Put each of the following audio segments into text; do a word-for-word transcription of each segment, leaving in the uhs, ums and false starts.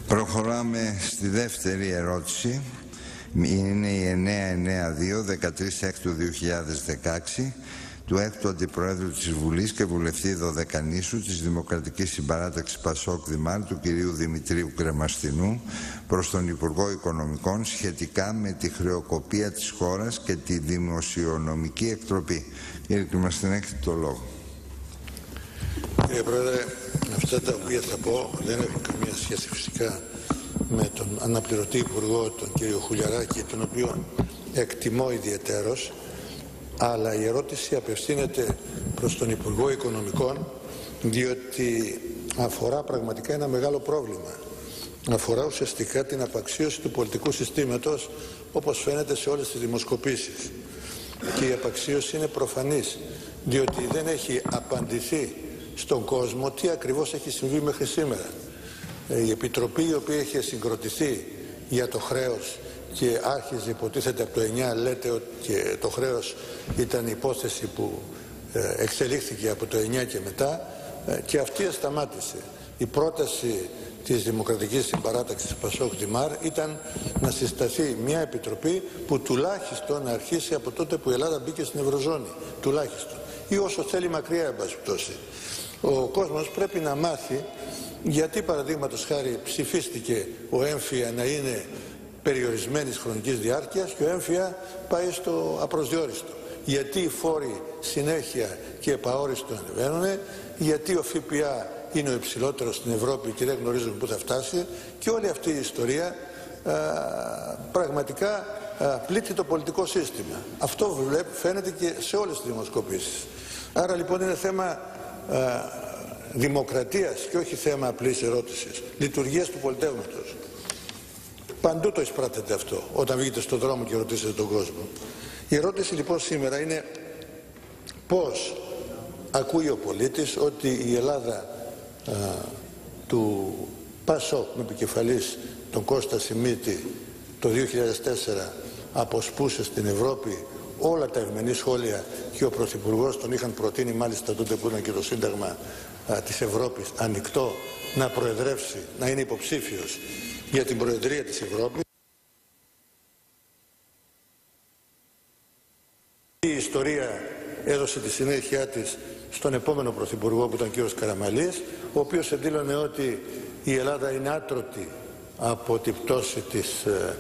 Προχωράμε στη δεύτερη ερώτηση. Είναι η εννιακόσια ενενήντα δύο, δεκατρείς Έκτου δύο χιλιάδες δεκαέξι, του έκτου Αντιπροέδρου της Βουλής και Βουλευτή Δωδεκανήσου της Δημοκρατικής Συμπαράταξης Πασόκ Δημάρ, του κυρίου Δημητρίου Κρεμαστινού, προς τον Υπουργό Οικονομικών σχετικά με τη χρεοκοπία της χώρας και τη δημοσιονομική εκτροπή. Κύριε Κρεμαστινέ, έχετε το λόγο. Κύριε Πρόεδρε, αυτά τα οποία θα πω δεν έχουν καμία σχέση φυσικά με τον αναπληρωτή Υπουργό, τον κύριο Χουλιαράκη, τον οποίο εκτιμώ ιδιαιτέρως, αλλά η ερώτηση απευθύνεται προς τον Υπουργό Οικονομικών, διότι αφορά πραγματικά ένα μεγάλο πρόβλημα. Αφορά ουσιαστικά την απαξίωση του πολιτικού συστήματος, όπως φαίνεται σε όλες τις δημοσκοπήσεις. Και η απαξίωση είναι προφανής, διότι δεν έχει απαντηθεί στον κόσμο τι ακριβώς έχει συμβεί μέχρι σήμερα. Η Επιτροπή, η οποία είχε συγκροτηθεί για το χρέος και άρχιζε υποτίθεται από το εννιά, λέτε ότι και το χρέος ήταν η υπόθεση που εξελίχθηκε από το εννιά και μετά, και αυτή σταμάτησε. Η πρόταση της Δημοκρατικής Συμπαράταξης Πασόκ Δημάρ ήταν να συσταθεί μια επιτροπή που τουλάχιστον να αρχίσει από τότε που η Ελλάδα μπήκε στην Ευρωζώνη, τουλάχιστον, ή όσο θέλει μακριά, εν πάση περιπτώσει. Ο κόσμος πρέπει να μάθει γιατί, παραδείγματος χάρη, ψηφίστηκε ο έμφυα να είναι περιορισμένης χρονικής διάρκειας και ο έμφυα πάει στο απροσδιόριστο. Γιατί οι φόροι συνέχεια και επαόριστο ανεβαίνουν, γιατί ο ΦΠΑ είναι ο υψηλότερος στην Ευρώπη και δεν γνωρίζουμε πού θα φτάσει, και όλη αυτή η ιστορία α, πραγματικά α, πλήττει το πολιτικό σύστημα. Αυτό βλέπει, φαίνεται και σε όλες τις δημοσκοπήσεις. Άρα λοιπόν είναι θέμα α, δημοκρατίας και όχι θέμα απλής ερώτησης, λειτουργίας του πολιτεύματος. Παντού το εισπράττεται αυτό όταν βγείτε στον δρόμο και ρωτήσετε τον κόσμο. Η ερώτηση λοιπόν σήμερα είναι πώς ακούει ο πολίτης ότι η Ελλάδα α, του Πασόκ με επικεφαλής τον Κώστα Σιμίτη το δύο χιλιάδες τέσσερα αποσπούσε στην Ευρώπη όλα τα ευμενή σχόλια, και ο Πρωθυπουργός τον είχαν προτείνει μάλιστα τότε που ήταν και το Σύνταγμα α, της Ευρώπης ανοιχτό, να προεδρεύσει, να είναι υποψήφιος για την Προεδρία της Ευρώπης. Η ιστορία έδωσε τη συνέχεια της στον επόμενο Πρωθυπουργό που ήταν ο κύριος Καραμανλής, ο οποίος εντύλωνε ότι η Ελλάδα είναι άτρωτη από την πτώση της ε,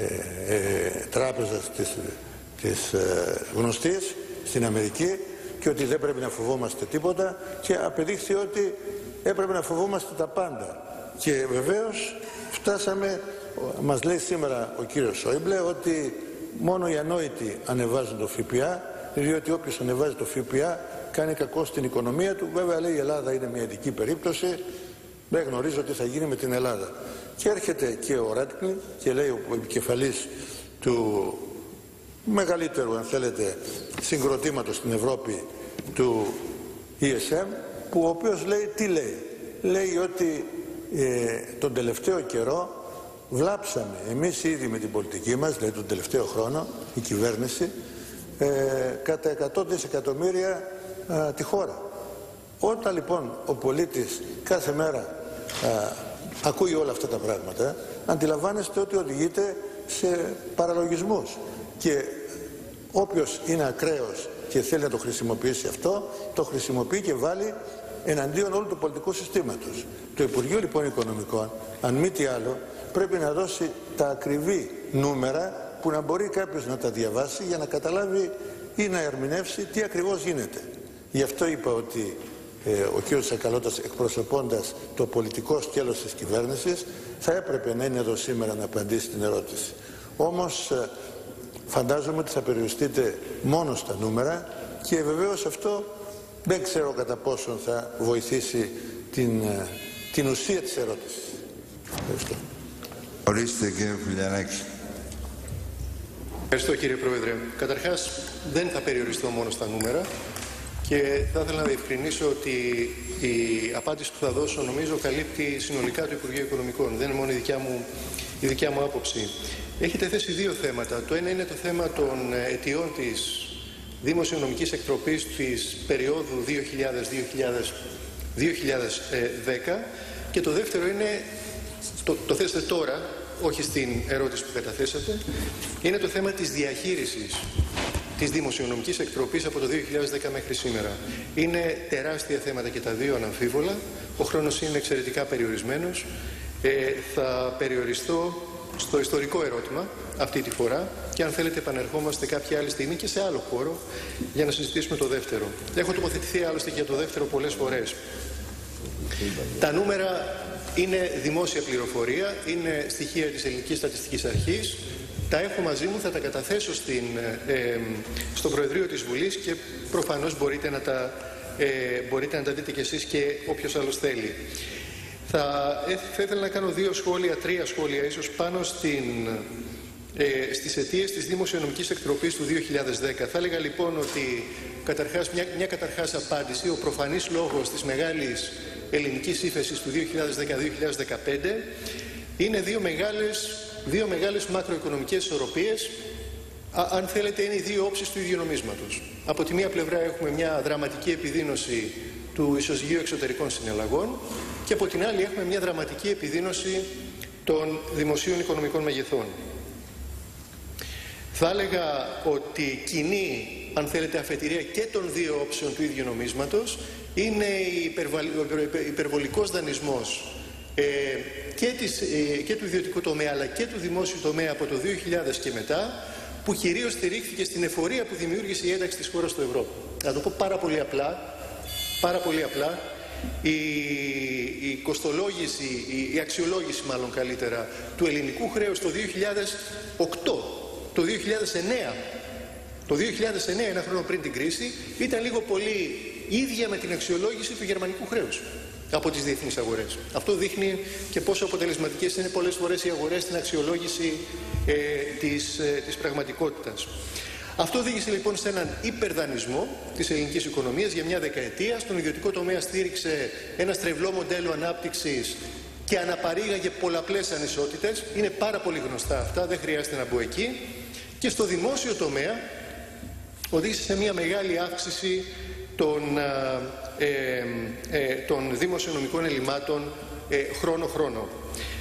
ε, ε, τράπεζας της, της ε, γνωστής στην Αμερική και ότι δεν πρέπει να φοβόμαστε τίποτα, και απεδείχθη ότι έπρεπε να φοβόμαστε τα πάντα. Και βεβαίως φτάσαμε, μας λέει σήμερα ο κύριος Σόιμπλε, ότι μόνο οι ανόητοι ανεβάζουν το ΦΠΑ, διότι όποιος ανεβάζει το ΦΠΑ κάνει κακό στην οικονομία του. Βέβαια, λέει, η Ελλάδα είναι μια ειδική περίπτωση, δεν γνωρίζω τι θα γίνει με την Ελλάδα. Και έρχεται και ο Ράτκλιν και λέει, ο επικεφαλής του μεγαλύτερου, αν θέλετε, συγκροτήματος στην Ευρώπη, του ι ες εμ, που ο οποίος λέει, τι λέει. Λέει ότι ε, τον τελευταίο καιρό βλάψαμε εμείς ήδη με την πολιτική μας, δηλαδή τον τελευταίο χρόνο, η κυβέρνηση, ε, κατά εκατό δισεκατομμύρια ε, τη χώρα. Όταν λοιπόν ο πολίτης κάθε μέρα ε, ακούει όλα αυτά τα πράγματα, αντιλαμβάνεστε ότι οδηγείται σε παραλογισμούς. Και όποιος είναι ακραίος και θέλει να το χρησιμοποιήσει αυτό, το χρησιμοποιεί και βάλει εναντίον όλου του πολιτικού συστήματος. Το Υπουργείο λοιπόν Οικονομικών, αν μη τι άλλο, πρέπει να δώσει τα ακριβή νούμερα που να μπορεί κάποιος να τα διαβάσει για να καταλάβει ή να ερμηνεύσει τι ακριβώς γίνεται. Γι' αυτό είπα ότι ε, ο κ. Σακαλώτας, εκπροσωπώντας το πολιτικό σκέλος της κυβέρνησης, θα έπρεπε να είναι εδώ σήμερα να απαντήσει την ερώτηση. Όμως ε, φαντάζομαι ότι θα περιοριστείτε μόνο στα νούμερα, και βεβαίως αυτό δεν ξέρω κατά πόσον θα βοηθήσει την, ε, την ουσία της ερώτησης. Ευχαριστώ. Ορίστε, κύριε Χουλιαράκη. Ευχαριστώ, κύριε Πρόεδρε. Καταρχάς, δεν θα περιοριστώ μόνο στα νούμερα και θα ήθελα να διευκρινίσω ότι η απάντηση που θα δώσω νομίζω καλύπτει συνολικά το Υπουργείο Οικονομικών. Δεν είναι μόνο η δικιά μου, η δικιά μου άποψη. Έχετε θέσει δύο θέματα. Το ένα είναι το θέμα των αιτιών της δημοσιονομικής εκτροπής της περίοδου δύο χιλιάδες με δύο χιλιάδες δέκα, και το δεύτερο είναι το, το θέσετε τώρα, όχι στην ερώτηση που καταθέσατε, είναι το θέμα της διαχείρισης της δημοσιονομικής εκτροπής από το δύο χιλιάδες δέκα μέχρι σήμερα. Είναι τεράστια θέματα και τα δύο αναμφίβολα. Ο χρόνος είναι εξαιρετικά περιορισμένος. Ε, θα περιοριστώ στο ιστορικό ερώτημα αυτή τη φορά και αν θέλετε επανερχόμαστε κάποια άλλη στιγμή και σε άλλο χώρο για να συζητήσουμε το δεύτερο. Έχω τοποθετηθεί άλλωστε για το δεύτερο πολλές φορές. Τα νούμερα είναι δημόσια πληροφορία, είναι στοιχεία της Ελληνικής Στατιστικής Αρχής. Τα έχω μαζί μου, θα τα καταθέσω στην, ε, στο Προεδρείο της Βουλής και προφανώς μπορείτε να τα, ε, μπορείτε να τα δείτε κι εσείς και όποιος άλλος θέλει. Θα, ε, θα ήθελα να κάνω δύο σχόλια, τρία σχόλια ίσως πάνω στην, ε, στις αιτίες της δημοσιονομικής εκτροπής του δύο χιλιάδες δέκα. Θα έλεγα λοιπόν ότι καταρχάς, μια, μια καταρχάς απάντηση, ο προφανής λόγος της μεγάλης ελληνικής ύφεσης του δύο χιλιάδες δέκα δύο χιλιάδες δεκαπέντε είναι δύο μεγάλες, δύο μεγάλες μακροοικονομικές ισορροπίες. Α, αν θέλετε, είναι οι δύο όψεις του ίδιου νομίσματος. Από τη μία πλευρά έχουμε μια δραματική επιδείνωση του ισοζυγίου εξωτερικών συναλλαγών και από την άλλη έχουμε μια δραματική επιδείνωση των δημοσίων οικονομικών μεγεθών. Θα έλεγα ότι κοινή, αν θέλετε, αφετηρία και των δύο όψεων του ίδιου νομίσματος είναι ο υπερβολικός δανεισμός ε, και, της, ε, και του ιδιωτικού τομέα αλλά και του δημόσιου τομέα από το δύο χιλιάδες και μετά, που κυρίως στηρίχθηκε στην εφορία που δημιούργησε η ένταξη της χώρας στο ευρώ. Να το πω πάρα πολύ απλά, πάρα πολύ απλά, η, η κοστολόγηση, η, η αξιολόγηση μάλλον καλύτερα, του ελληνικού χρέους το δύο χιλιάδες οκτώ, το δύο χιλιάδες εννέα, το δύο χιλιάδες εννέα, ένα χρόνο πριν την κρίση, ήταν λίγο πολύ ίδια με την αξιολόγηση του γερμανικού χρέους από τις διεθνείς αγορές. Αυτό δείχνει και πόσο αποτελεσματικές είναι πολλές φορές οι αγορές στην αξιολόγηση ε, της, ε, της πραγματικότητας. Αυτό οδήγησε λοιπόν σε έναν υπερδανισμό της ελληνικής οικονομίας για μια δεκαετία. Στον ιδιωτικό τομέα στήριξε ένα στρεβλό μοντέλο ανάπτυξης και αναπαρήγαγε πολλαπλές ανισότητες. Είναι πάρα πολύ γνωστά αυτά, δεν χρειάζεται να μπω εκεί. Και στο δημόσιο τομέα οδήγησε σε μια μεγάλη αύξηση των, ε, ε, των δημοσιονομικών ελλημάτων ε, χρόνο-χρόνο.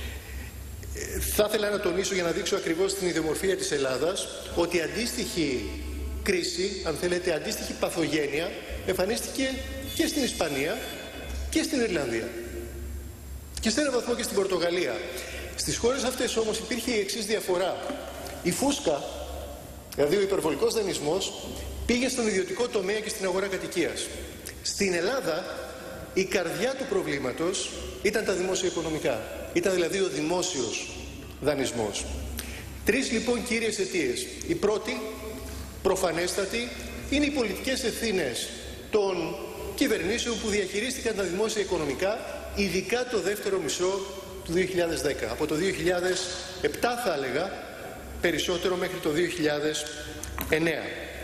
Ε, θα ήθελα να τονίσω, για να δείξω ακριβώς την ιδιομορφία της Ελλάδας, ότι αντίστοιχη κρίση, αν θέλετε αντίστοιχη παθογένεια, εμφανίστηκε και στην Ισπανία και στην Ιρλανδία και σε έναν βαθμό και στην Πορτογαλία. Στις χώρες αυτές όμως υπήρχε η εξής διαφορά. Η φούσκα, δηλαδή ο υπερβολικός δανεισμός, πήγε στον ιδιωτικό τομέα και στην αγορά κατοικίας. Στην Ελλάδα η καρδιά του προβλήματος ήταν τα δημόσια οικονομικά. Ήταν δηλαδή ο δημόσιος δανεισμός. Τρεις λοιπόν κύριες αιτίες. Η πρώτη, προφανέστατη, είναι οι πολιτικές ευθύνες των κυβερνήσεων που διαχειρίστηκαν τα δημόσια οικονομικά, ειδικά το δεύτερο μισό του δύο χιλιάδες δέκα. Από το δύο χιλιάδες επτά θα έλεγα, περισσότερο μέχρι το δύο χιλιάδες εννέα.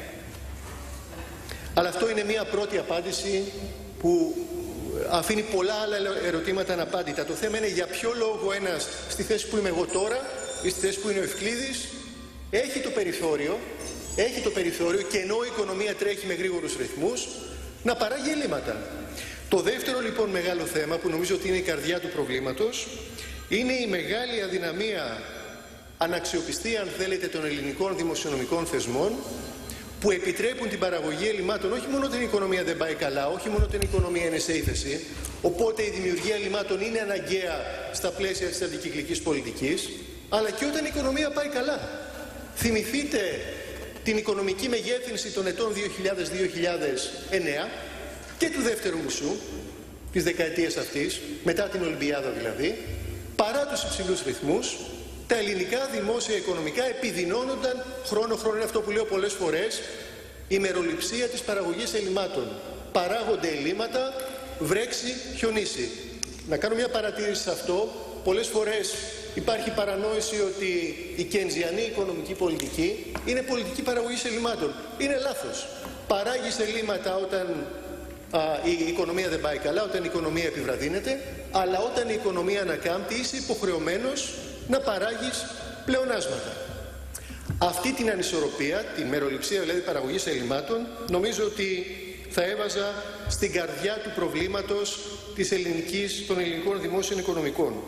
Αλλά αυτό είναι μια πρώτη απάντηση που αφήνει πολλά άλλα ερωτήματα αναπάντητα. Το θέμα είναι για ποιο λόγο ένας στη θέση που είμαι εγώ τώρα ή στη θέση που είναι ο Ευκλήδης έχει το περιθώριο, έχει το περιθώριο και ενώ η οικονομία τρέχει με γρήγορους ρυθμούς να παράγει ελλείμματα. Το δεύτερο λοιπόν μεγάλο θέμα, που νομίζω ότι είναι η καρδιά του προβλήματος, είναι η μεγάλη αδυναμία, αναξιοπιστία αν θέλετε, των ελληνικών δημοσιονομικών θεσμών, που επιτρέπουν την παραγωγή ελλημάτων όχι μόνο όταν η οικονομία δεν πάει καλά, όχι μόνο όταν η οικονομία είναι σε ύφεση, οπότε η δημιουργία ελλημάτων είναι αναγκαία στα πλαίσια της αντικυκλικής πολιτικής, αλλά και όταν η οικονομία πάει καλά. Θυμηθείτε την οικονομική μεγέθυνση των ετών δύο χιλιάδες με δύο χιλιάδες εννέα και του δεύτερου μισού της δεκαετίας αυτής, μετά την Ολυμπιάδα δηλαδή, παρά τους υψηλούς ρυθμούς, τα ελληνικά δημόσια οικονομικά επιδεινώνονταν χρόνο-χρόνο. Είναι αυτό που λέω πολλές φορές, η μεροληψία της παραγωγής ελλημάτων. Παράγονται ελλείμματα, βρέξει, χιονίσει. Να κάνω μια παρατήρηση σε αυτό. Πολλές φορές υπάρχει παρανόηση ότι η κεντζιανή οικονομική πολιτική είναι πολιτική παραγωγής ελλημάτων. Είναι λάθος. Παράγεις ελλείμματα όταν α, η οικονομία δεν πάει καλά, όταν η οικονομία επιβραδύνεται, αλλά όταν η οικονομία ανακάμπτει είσαι υποχρεωμένος να παράγεις πλεονάσματα. Αυτή την ανισορροπία, τη μεροληψία δηλαδή παραγωγής ελλημάτων, νομίζω ότι θα έβαζα στην καρδιά του προβλήματος της ελληνικής, των ελληνικών δημόσιων οικονομικών.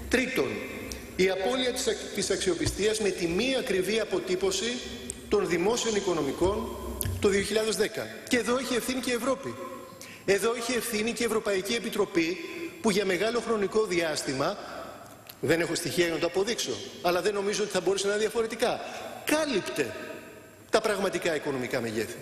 Τρίτον, η απώλεια της αξιοπιστίας με τη μη ακριβή αποτύπωση των δημόσιων οικονομικών το δύο χιλιάδες δέκα. Και εδώ έχει ευθύνη και η Ευρώπη. Εδώ έχει ευθύνη και η Ευρωπαϊκή Επιτροπή, που για μεγάλο χρονικό διάστημα, δεν έχω στοιχεία για να το αποδείξω, αλλά δεν νομίζω ότι θα μπορούσε να είναι διαφορετικά, κάλυπτε τα πραγματικά οικονομικά μεγέθη.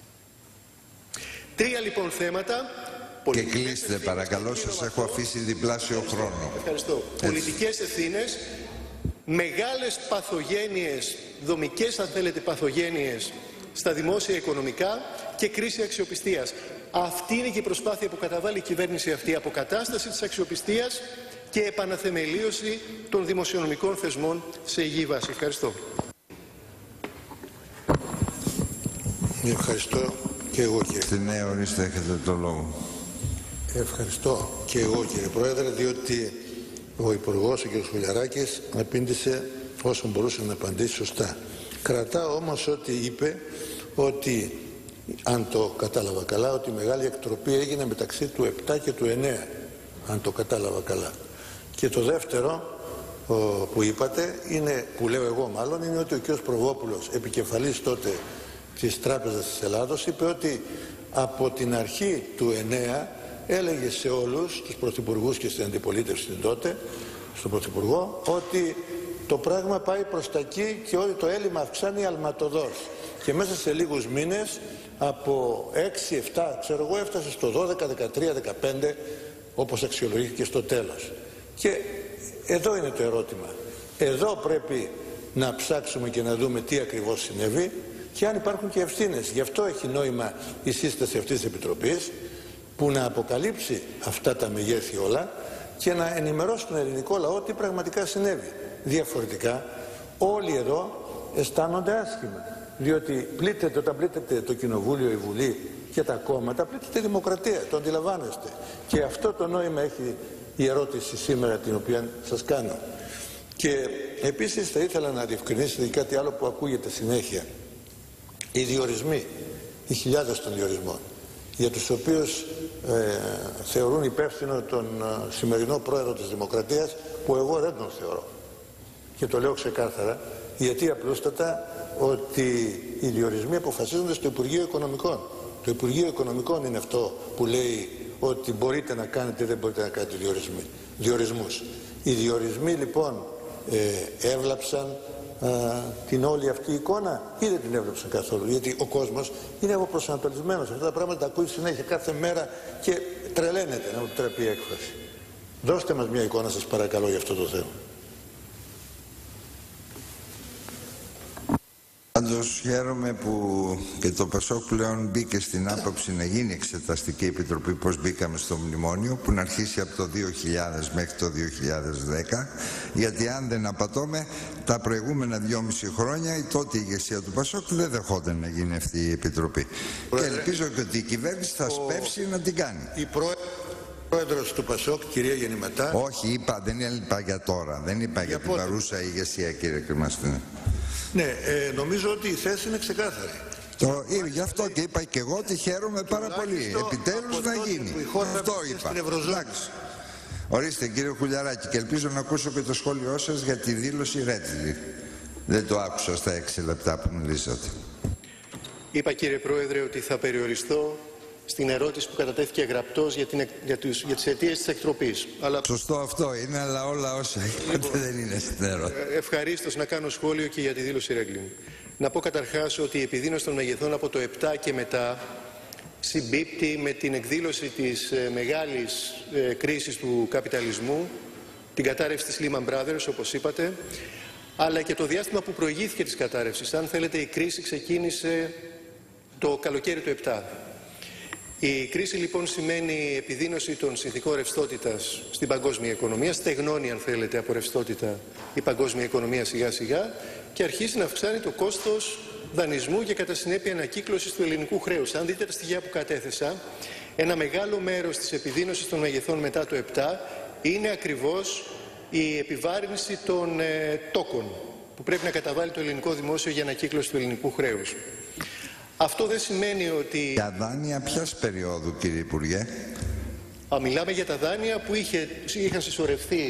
Τρία λοιπόν θέματα. Και κλείστε παρακαλώ, σας έχω αφήσει διπλάσιο χρόνο. Ευχαριστώ. Πολιτικές ευθύνες, μεγάλες παθογένειες, δομικές αν θέλετε παθογένειες στα δημόσια οικονομικά και κρίση αξιοπιστίας. Αυτή είναι και η προσπάθεια που καταβάλει η κυβέρνηση αυτή, αποκατάσταση της αξιοπιστίας και επαναθεμελίωση των δημοσιονομικών θεσμών σε υγιή βάση. Ευχαριστώ. Ευχαριστώ και εγώ κύριε. Στην νέα ορίστε έχετε το λόγο. Ευχαριστώ και εγώ κύριε Πρόεδρε, διότι ο Υπουργός, ο κ. Χουλιαράκης, απήντησε όσο μπορούσε να απαντήσει σωστά. Κρατάω όμως ότι είπε ότι, αν το κατάλαβα καλά, ότι η μεγάλη εκτροπή έγινε μεταξύ του επτά και του εννέα, αν το κατάλαβα καλά. Και το δεύτερο ο, που είπατε, είναι, που λέω εγώ μάλλον, είναι ότι ο κ. Προβόπουλος, επικεφαλής τότε της Τράπεζας της Ελλάδος, είπε ότι από την αρχή του εννέα έλεγε σε όλους τους πρωθυπουργούς και στην αντιπολίτευση τότε, στον πρωθυπουργό, ότι το πράγμα πάει προς τα εκεί και ότι το έλλειμμα αυξάνει αλματοδός. Και μέσα σε λίγους μήνες από έξι εφτά, ξέρω εγώ, έφτασε στο δώδεκα, δεκατρία, δεκαπέντε, όπως αξιολογήθηκε στο τέλος. Και εδώ είναι το ερώτημα. Εδώ πρέπει να ψάξουμε και να δούμε τι ακριβώς συνέβη και αν υπάρχουν και ευθύνες. Γι' αυτό έχει νόημα η σύσταση αυτής της Επιτροπής, που να αποκαλύψει αυτά τα μεγέθη όλα και να ενημερώσει τον ελληνικό λαό τι πραγματικά συνέβη. Διαφορετικά όλοι εδώ αισθάνονται άσχημα, διότι πλήττεται, όταν πλήττεται το Κοινοβούλιο, η Βουλή και τα κόμματα, πλήττεται η δημοκρατία, το αντιλαμβάνεστε. Και αυτό το νόημα έχει η ερώτηση σήμερα την οποία σας κάνω. Και επίσης θα ήθελα να διευκρινίσετε κάτι άλλο που ακούγεται συνέχεια. Οι διορισμοί, οι χιλιάδες των διορισμών, για τους οποίους ε, θεωρούν υπεύθυνο τον ε, σημερινό πρόεδρο της Δημοκρατίας, που εγώ δεν τον θεωρώ. Και το λέω ξεκάθαρα, γιατί απλούστατα ότι οι διορισμοί αποφασίζονται στο Υπουργείο Οικονομικών. Το Υπουργείο Οικονομικών είναι αυτό που λέει ότι μπορείτε να κάνετε ή δεν μπορείτε να κάνετε διορισμοί, διορισμούς. Οι διορισμοί λοιπόν ε, έβλαψαν α, την όλη αυτή εικόνα ή δεν την έβλαψαν καθόλου? Γιατί ο κόσμος είναι αποπροσανατολισμένος. Αυτά τα πράγματα τα ακούει συνέχεια κάθε μέρα και τρελαίνεται, να μου τρέπει η έκφραση. Δώστε μας μια εικόνα σας παρακαλώ για αυτό το θέμα. Πάντως χαίρομαι που και το ΠΑΣΟΚ πλέον μπήκε στην άποψη να γίνει εξεταστική επιτροπή, πώς μπήκαμε στο μνημόνιο, που να αρχίσει από το δύο χιλιάδες μέχρι το δύο χιλιάδες δέκα, γιατί αν δεν απατώμε τα προηγούμενα δυόμιση χρόνια η τότε ηγεσία του ΠΑΣΟΚ δεν δεχόταν να γίνει αυτή η επιτροπή. Πρόεδρε, και ελπίζω και ότι η κυβέρνηση θα ο... σπεύσει να την κάνει. Η προ... Πρόεδρος του ΠΑΣΟΚ, κυρία Γεννηματά. Όχι, είπα, δεν είπα για τώρα, δεν είπα για, για την παρούσα ηγεσία, κύριε Κρεμαστινέ. Ναι, ε, νομίζω ότι η θέση είναι ξεκάθαρη. Το, ε, γι' αυτό και είπα και εγώ ότι χαίρομαι πάρα πολύ. Επιτέλους να γίνει. Αυτό είπα. Ορίστε κύριε Χουλιαράκη, και ελπίζω να ακούσω και το σχόλιο σας για τη δήλωση Ρέτζιλη. Δεν το άκουσα στα έξι λεπτά που μιλήσατε. Είπα κύριε Πρόεδρε ότι θα περιοριστώ στην ερώτηση που κατατέθηκε γραπτός για, την, για, τους, για τις αιτίες της εκτροπής. Αλλά... Σωστό αυτό είναι, αλλά όλα όσα είπατε δεν είναι στην ερώτηση. Ευχαρίστως να κάνω σχόλιο και για τη δήλωση Ρέγκλιν. Να πω καταρχάς ότι η επιδείνωση των μεγεθών από το επτά και μετά συμπίπτει με την εκδήλωση της ε, μεγάλης ε, κρίσης του καπιταλισμού, την κατάρρευση της Lehman Brothers, όπως είπατε, αλλά και το διάστημα που προηγήθηκε της κατάρρευσης. Αν θέλετε, η κρίση ξεκίνησε το καλοκαίρι του επτά. Η κρίση λοιπόν σημαίνει επιδείνωση των συνθηκών ρευστότητας στην παγκόσμια οικονομία, στεγνώνει αν θέλετε από ρευστότητα η παγκόσμια οικονομία σιγά σιγά και αρχίζει να αυξάνει το κόστος δανεισμού και κατά συνέπεια ανακύκλωσης του ελληνικού χρέους. Αν δείτε τα στοιχεία που κατέθεσα, ένα μεγάλο μέρος της επιδείνωσης των μεγεθών μετά το επτά είναι ακριβώς η επιβάρυνση των ε, τόκων που πρέπει να καταβάλει το ελληνικό δημόσιο για ανακύκλωση του ελληνικού χρέους. Αυτό δεν σημαίνει ότι... Για δάνεια ποιας περίοδου, κύριε Υπουργέ? Α, μιλάμε για τα δάνεια που είχε, είχαν συσσωρευτεί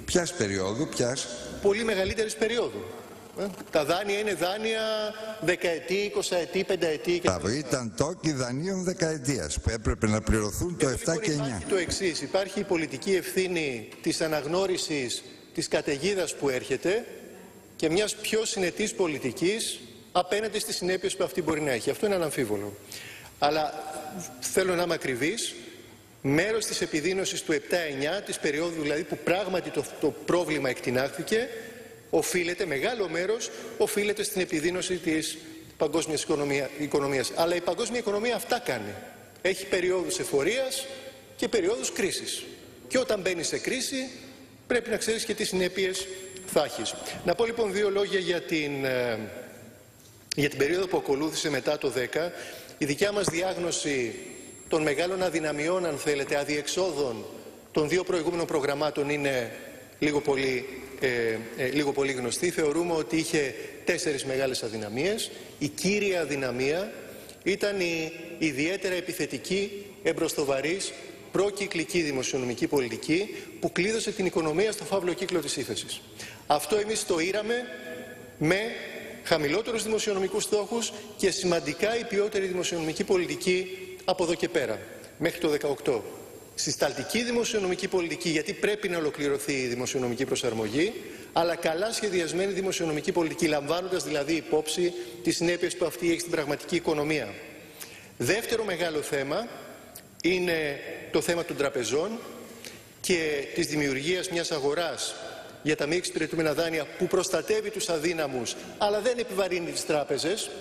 Ποιας περίοδου, ποιας? Πολύ μεγαλύτερης περίοδου. Ε? Τα δάνεια είναι δάνεια δεκαετή, εικοσαετή, πενταετή. Τα ήταν τόκοι δανείων δεκαετίας που έπρεπε να πληρωθούν το επτά και εννιά. Υπάρχει το εξής, υπάρχει η πολιτική ευθύνη της αναγνώρισης της καταιγίδας που έρχεται και μιας πιο συνετής πολιτικής απέναντι στις συνέπειες που αυτή μπορεί να έχει. Αυτό είναι αναμφίβολο. Αλλά θέλω να είμαι ακριβής, μέρος της επιδείνωσης του επτά εννιά, της περίοδου δηλαδή που πράγματι το, το πρόβλημα εκτινάχθηκε, οφείλεται, μεγάλο μέρος, οφείλεται στην επιδείνωση της παγκόσμιας οικονομία, οικονομίας. Αλλά η παγκόσμια οικονομία αυτά κάνει. Έχει περιόδους εφορίας και περιόδους κρίσης. Και όταν μπαίνει σε κρίση πρέπει να ξέρεις και τι συνέπειες θα έχεις. Να πω λοιπόν δύο λόγια για την, ε, για την περίοδο που ακολούθησε μετά το δέκα. Η δικιά μας διάγνωση των μεγάλων αδυναμιών, αν θέλετε, αδιεξόδων των δύο προηγούμενων προγραμμάτων είναι λίγο πολύ, ε, ε, λίγο πολύ γνωστή. Θεωρούμε ότι είχε τέσσερις μεγάλες αδυναμίες. Η κύρια αδυναμία ήταν η ιδιαίτερα επιθετική, εμπροστοβαρής, προκυκλική δημοσιονομική πολιτική που κλείδωσε την οικονομία στο φαύλο κύκλο της ύφεσης. Αυτό εμείς τοήραμε με χαμηλότερους δημοσιονομικούς στόχους και σημαντικά η ποιότερη δημοσιονομική πολιτική από εδώ και πέρα, μέχρι το δεκαοκτώ. Συσταλτική δημοσιονομική πολιτική, γιατί πρέπει να ολοκληρωθεί η δημοσιονομική προσαρμογή, αλλά καλά σχεδιασμένη δημοσιονομική πολιτική, λαμβάνοντας δηλαδή υπόψη τις συνέπειες που αυτή έχει στην πραγματική οικονομία. Δεύτερο μεγάλο θέμα είναι το θέμα των τραπεζών και της δημιουργίας μιας αγοράς για τα μη εξυπηρετούμενα δάνεια που προστατεύει τους αδύναμους, αλλά δεν επιβαρύνει τις τράπεζες.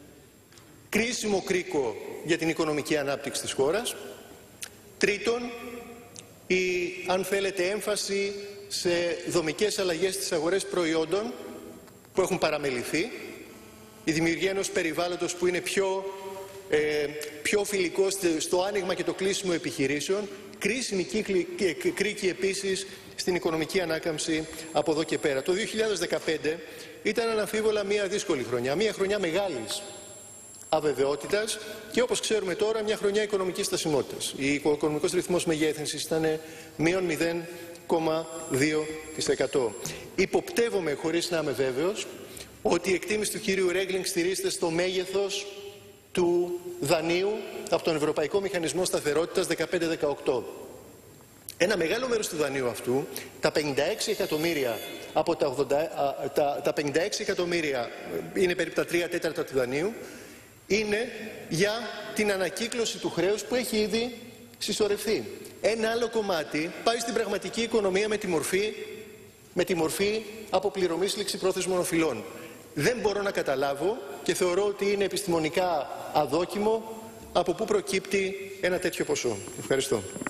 Κρίσιμο κρίκο για την οικονομική ανάπτυξη της χώρας. Τρίτον, η, αν θέλετε, έμφαση σε δομικές αλλαγές στις αγορές προϊόντων που έχουν παραμεληθεί. Η δημιουργία ενός περιβάλλοντος που είναι πιο, ε, πιο φιλικό στο άνοιγμα και το κλείσιμο επιχειρήσεων. Κρίσιμη κύκλη, κρίκη επίσης στην οικονομική ανάκαμψη από εδώ και πέρα. Το δύο χιλιάδες δεκαπέντε ήταν αναμφίβολα μια δύσκολη χρονιά, μια χρονιά μεγάλης αβεβαιότητας και όπως ξέρουμε τώρα μια χρονιά οικονομικής στασιμότητας. Ο οικονομικός ρυθμός μεγέθυνσης ήταν μείον μηδέν κόμμα δύο τοις εκατό. Υποπτεύομαι, χωρίς να είμαι βέβαιος, ότι η εκτίμηση του κυρίου Ρέγκλινγκ στηρίζεται στο μέγεθος του δανείου από τον Ευρωπαϊκό Μηχανισμό Σταθερότητας δεκαπέντε δεκαοκτώ. Ένα μεγάλο μέρος του δανείου αυτού, τα πενήντα έξι εκατομμύρια από τα, ογδόντα, α, τα, τα πενήντα έξι εκατομμύρια είναι περίπου τα τρία τέταρτα του δανείου, είναι για την ανακύκλωση του χρέους που έχει ήδη συσσωρευτεί. Ένα άλλο κομμάτι πάει στην πραγματική οικονομία με τη μορφή, με τη μορφή αποπληρωμής ληξιπρόθεσμων οφειλών. Δεν μπορώ να καταλάβω και θεωρώ ότι είναι επιστημονικά αδόκιμο από πού προκύπτει ένα τέτοιο ποσό. Ευχαριστώ.